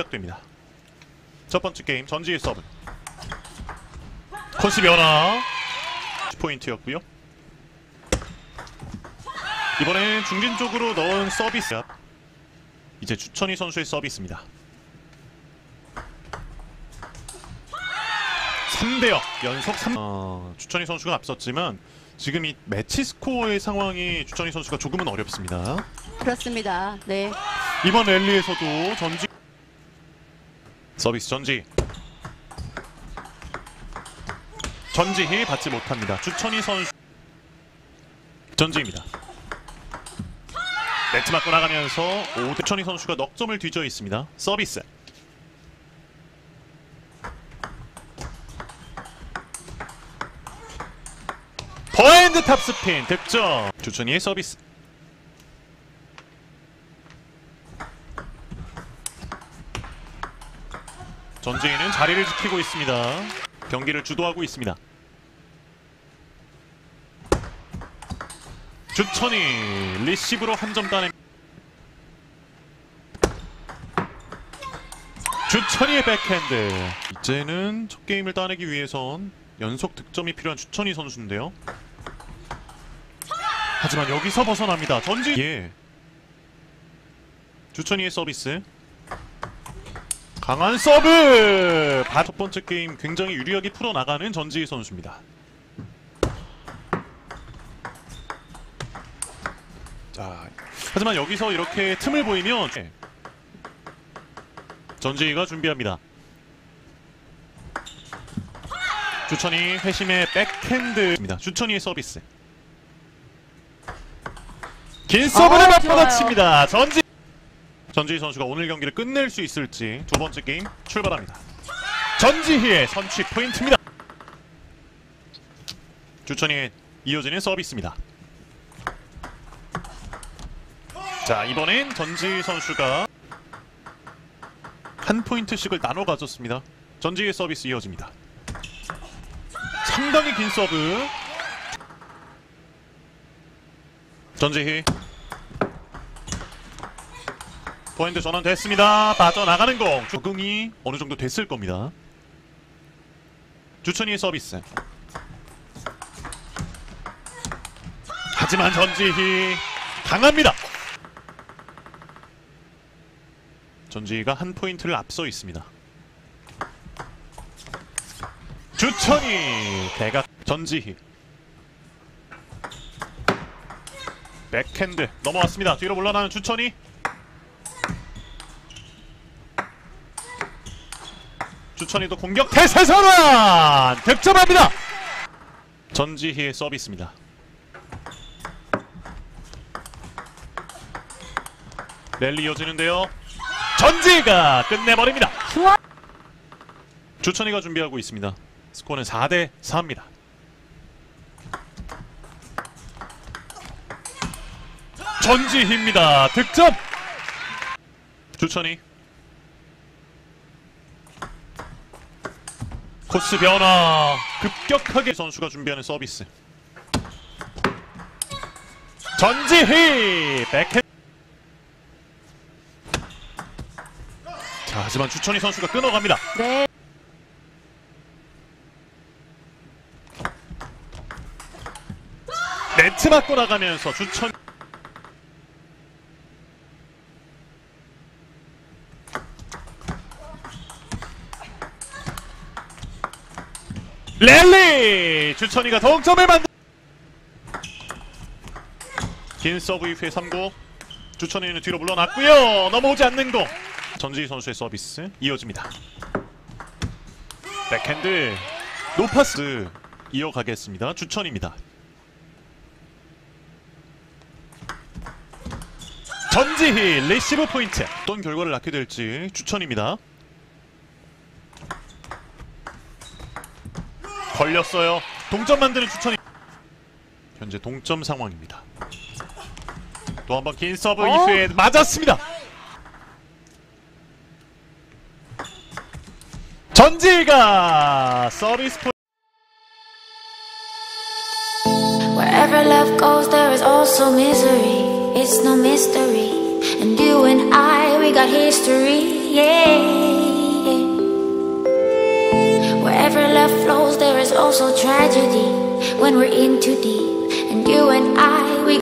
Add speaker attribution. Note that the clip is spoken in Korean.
Speaker 1: 시작됩니다. 첫 번째 게임 전지의 서브. 코스 변화. 10포인트였고요. 이번엔 중진 쪽으로 넣은 서비스. 이제 주천희 선수의 서비스입니다. 3대0 연속 3. 주천희 선수가 앞섰지만 지금 이 매치 스코어의 상황이 주천희 선수가 조금은 어렵습니다.
Speaker 2: 그렇습니다. 네.
Speaker 1: 이번 랠리에서도 전지 서비스 전지희 받지 못합니다. 주천희 선수 전지입니다. 네트 맞고 나가면서 주천희 선수가 넉 점을 뒤져 있습니다. 서비스 포핸드 탑스핀 득점. 주천희의 서비스. 전지희는 자리를 지키고 있습니다. 경기를 주도하고 있습니다. 주천희 리시브로 한 점 따냅니다. 주천희의 백핸드. 이제는 첫 게임을 따내기 위해선 연속 득점이 필요한 주천희 선수인데요. 하지만 여기서 벗어납니다. 전지. 주천희의 서비스. 강한 서브! 첫 번째 게임 굉장히 유리하게 풀어나가는 전지희 선수입니다. 자, 하지만 여기서 이렇게 틈을 보이면 전지희가 준비합니다. 주천희 회심의 백핸드입니다. 주천희의 서비스. 긴 서브를 맞받아칩니다. 전지희 선수가 오늘 경기를 끝낼 수 있을지 두 번째 게임 출발합니다. 전지희의 선취 포인트입니다. 주천희의 이어지는 서비스입니다. 자, 이번엔 전지희 선수가 한 포인트씩을 나눠 가졌습니다. 전지희의 서비스 이어집니다. 상당히 긴 서브. 전지희 포핸드 전환됐습니다. 빠져나가는 공. 적응이 어느 정도 됐을 겁니다. 주천희의 서비스. 하지만 전지희 강합니다. 전지희가 한 포인트를 앞서 있습니다. 주천희 대각. 전지희 백핸드 넘어왔습니다. 뒤로 물러나는 주천희. 주천희도 공격 태세 전환 득점합니다. 전지희의 서비스입니다. 랠리 이어지는데요. 전지희가 끝내버립니다. 주천희가 준비하고 있습니다. 스코어는 4대4입니다. 전지희입니다. 득점. 주천희 코스 변화. 급격하게 선수가 준비하는 서비스. 전지희 백핸드. 자, 하지만 주천희 선수가 끊어갑니다.
Speaker 2: 네.
Speaker 1: 네트 맞고 나가면서 주천. 랠리! 주천희가 동점을 만들. 긴 서브 이후에 3구. 주천희는 뒤로 물러났고요. 넘어오지 않는 공. 전지희 선수의 서비스 이어집니다. 백핸드 노파스 이어가겠습니다. 주천희입니다. 전지희 리시브 포인트. 어떤 결과를 낳게 될지 주천희입니다. 걸렸어요. 동점 만드는 주천희. 현재 동점 상황입니다. 또 한 번 긴 서브 이후에 맞았습니다. 전지희가 서비스 포인트.
Speaker 3: Wherever love goes, there is also misery. It's no mystery. And you and I, we got history. Wherever love flows, there is also tragedy when we're in too deep. And you and I